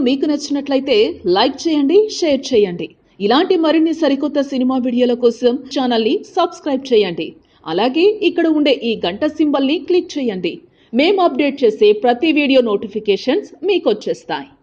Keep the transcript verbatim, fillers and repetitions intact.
మీకు నచ్చినట్లయితే లైక్ చేయండి, షేర్ చేయండి. ఇలాంటి మరిన్ని సరికొత్త సినిమా వీడియోల కోసం ఛానల్ ని సబ్స్క్రైబ్ చేయండి. అలాగే ఇక్కడ ఉండే ఈ గంట సింబల్ ని క్లిక్ చేయండి. మేము అప్డేట్ చేసే ప్రతి వీడియో నోటిఫికేషన్స్ మీకు వచ్చేస్తాయి.